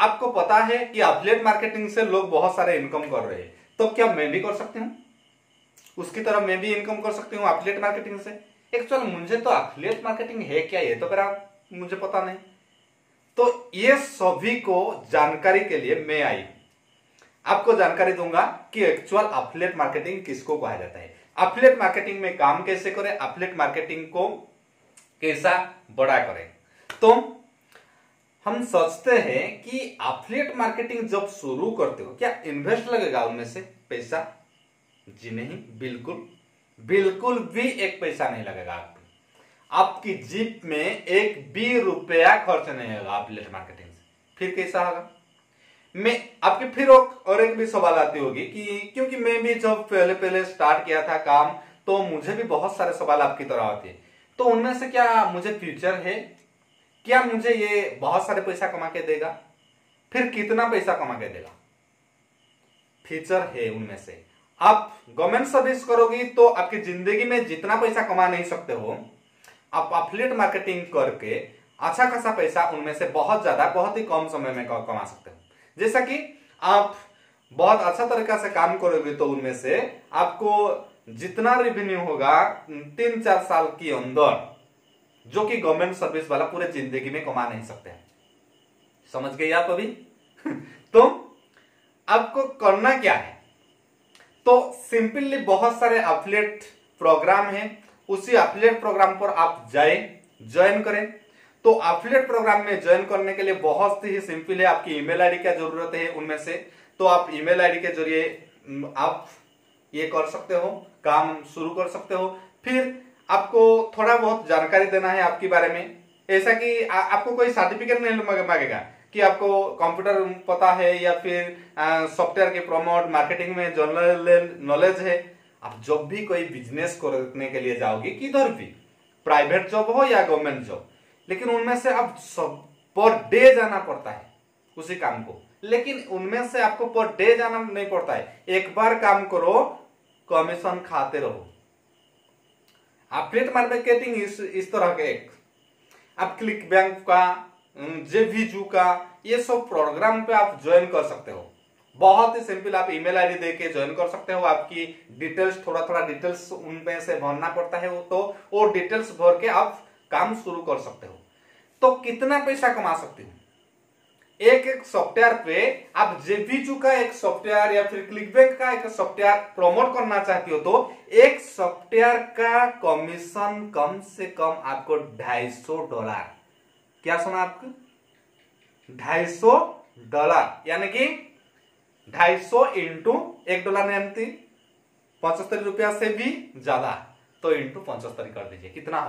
आपको पता है कि एफिलिएट मार्केटिंग से लोग बहुत सारे इनकम कर रहे हैं, तो क्या मैं भी कर सकती हूँ? उसकी तरह मैं भी इनकम कर सकती हूँ एफिलिएट मार्केटिंग से? एक्चुअल मुझे तो एफिलिएट मार्केटिंग है क्या, ये तो मेरा मुझे पता नहीं। तो ये सभी को जानकारी के लिए मैं आई आपको जानकारी दूंगा कि एक्चुअल एफिलिएट मार्केटिंग किसको कहा जाता है, एफिलिएट मार्केटिंग में काम कैसे करें, एफिलिएट मार्केटिंग को कैसा बड़ा करें। तो हम सोचते हैं कि एफिलिएट मार्केटिंग जब शुरू करते हो क्या इन्वेस्ट लगेगा उनमें से पैसा? जी नहीं, बिल्कुल भी एक पैसा नहीं लगेगा। आपकी जीप में एक भी रुपया खर्च नहीं होगा एफिलिएट मार्केटिंग से। फिर कैसा होगा? मैं आपके फिर और एक भी सवाल आती होगी कि क्योंकि मैं भी जब पहले स्टार्ट किया था काम, तो मुझे भी बहुत सारे सवाल आपकी तरह आते हैं। तो उनमें से क्या मुझे फ्यूचर है? क्या मुझे ये बहुत सारे पैसा कमा के देगा? फिर कितना पैसा कमा के देगा? फ्यूचर है उनमें से। आप गवर्नमेंट सर्विस करोगी तो आपकी जिंदगी में जितना पैसा कमा नहीं सकते हो, आप एफिलिएट मार्केटिंग करके अच्छा खासा पैसा उनमें से बहुत ज्यादा बहुत ही कम समय में कमा सकते हो। जैसा कि आप बहुत अच्छा तरीका से काम करोगे तो उनमें से आपको जितना रेवेन्यू होगा 3-4 साल के अंदर, जो कि गवर्नमेंट सर्विस वाला पूरे जिंदगी में कमा नहीं सकते हैं। समझ गए आप अभी? तो आपको करना क्या है? तो सिंपली बहुत सारे एफिलिएट प्रोग्राम हैं, उसी एफिलिएट प्रोग्राम पर आप ज्वाइन करें। तो एफिलिएट प्रोग्राम में ज्वाइन करने के लिए बहुत ही सिंपल है, आपकी ईमेल आईडी की जरूरत है उनमें से। तो आप ईमेल आईडी के जरिए आप ये कर सकते हो, काम शुरू कर सकते हो। फिर आपको थोड़ा बहुत जानकारी देना है आपके बारे में, ऐसा कि आपको कोई सर्टिफिकेट नहीं मांगेगा कि आपको कंप्यूटर पता है या फिर सॉफ्टवेयर के प्रमोट मार्केटिंग में जनरल नॉलेज है। आप जब भी कोई बिजनेस करने के लिए जाओगे, किधर भी, प्राइवेट जॉब हो या गवर्नमेंट जॉब, लेकिन उनमें से आप सब पर डे जाना पड़ता है उसी काम को, लेकिन उनमें से आपको पर डे जाना नहीं पड़ता है। एक बार काम करो, कमीशन खाते रहो। एफिलिएट मार्केटिंग इस तरह के एक आप क्लिक बैंक का, जेवीजू का, ये सब प्रोग्राम पे आप ज्वाइन कर सकते हो। बहुत ही सिंपल, आप ईमेल आईडी देके ज्वाइन कर सकते हो। आपकी डिटेल्स थोड़ा डिटेल्स उनमें से भरना पड़ता है, तो वो डिटेल्स भर के आप काम शुरू कर सकते हो। तो कितना पैसा कमा सकते हो? एक सॉफ्टवेयर पे आप जेवीजू का एक सॉफ्टवेयर या फिर क्लिकबैंक का एक सॉफ्टवेयर प्रमोट करना चाहती हो, तो एक सॉफ्टवेयर का कमीशन कम से कम आपको $250। क्या सुना आपको? $250, यानी कि 250 इंटू $1 यानी 75 रुपया से भी ज्यादा, तो इंटू 75 कर दीजिए। कितना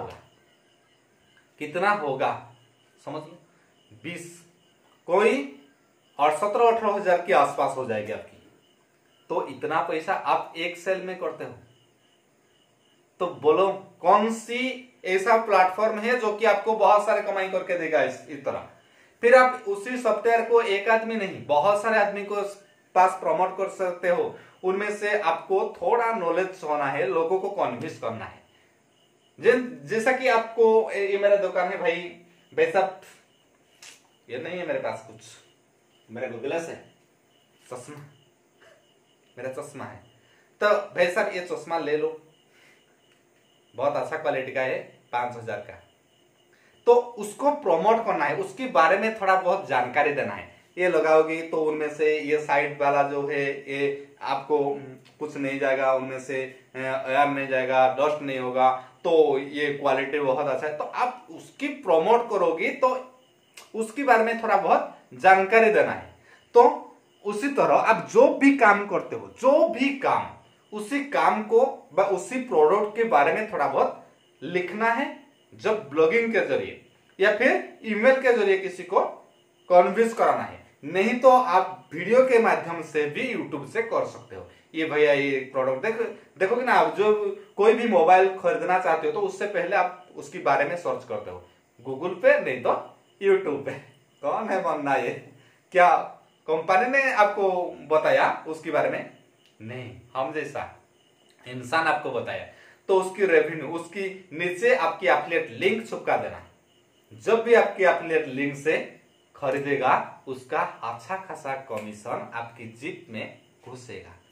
होगा समझ लो, 20 कोई और 17-18 हजार के आसपास हो जाएगी आपकी। तो इतना पैसा आप एक सेल में करते हो, तो बोलो कौन सी ऐसा प्लेटफॉर्म है जो कि आपको बहुत सारे कमाई करके देगा इस तरह। फिर आप उसी सॉफ्टवेयर को एक आदमी नहीं, बहुत सारे आदमी को पास प्रमोट कर सकते हो। उनमें से आपको थोड़ा नॉलेज होना है, लोगों को कन्विंस करना है। जैसा कि आपको ये मेरा दुकान है भाई साहब, ये नहीं है मेरे पास कुछ, मेरा ग्लास है, चश्मा, मेरा चश्मा है, तो भाई साहब ये चश्मा ले लो, बहुत अच्छा क्वालिटी का है, 5,000 का। तो उसको प्रमोट करना है, उसके बारे में थोड़ा बहुत जानकारी देना है। ये लगाओगे तो उनमें से ये साइड वाला जो है ये आपको कुछ नहीं जाएगा, उनमें से एयर नहीं जाएगा, डस्ट नहीं होगा, तो ये क्वालिटी बहुत अच्छा है। तो आप उसकी प्रमोट करोगे तो उसके बारे में थोड़ा बहुत जानकारी देना है। तो उसी तरह आप जो भी काम करते हो, जो भी काम, उसी काम को उसी प्रोडक्ट के बारे में थोड़ा बहुत लिखना है, जब ब्लॉगिंग के जरिए या फिर ईमेल के जरिए किसी को कन्विंस कराना है। नहीं तो आप वीडियो के माध्यम से भी यूट्यूब से कर सकते हो। ये भैया ये प्रोडक्ट देखोगे ना, आप जो कोई भी मोबाइल खरीदना चाहते हो तो उससे पहले आप उसके बारे में सर्च करते हो गूगल पे, नहीं तो यूट्यूब पे। कौन है बनना, ये क्या कंपनी ने आपको बताया उसके बारे में? नहीं, हम जैसा इंसान आपको बताया। तो उसकी रेवेन्यू, उसकी नीचे आपकी एफिलिएट लिंक चिपका देना। जब भी आपकी एफिलिएट लिंक से खरीदेगा उसका अच्छा खासा कमीशन आपकी जेब में घुसेगा।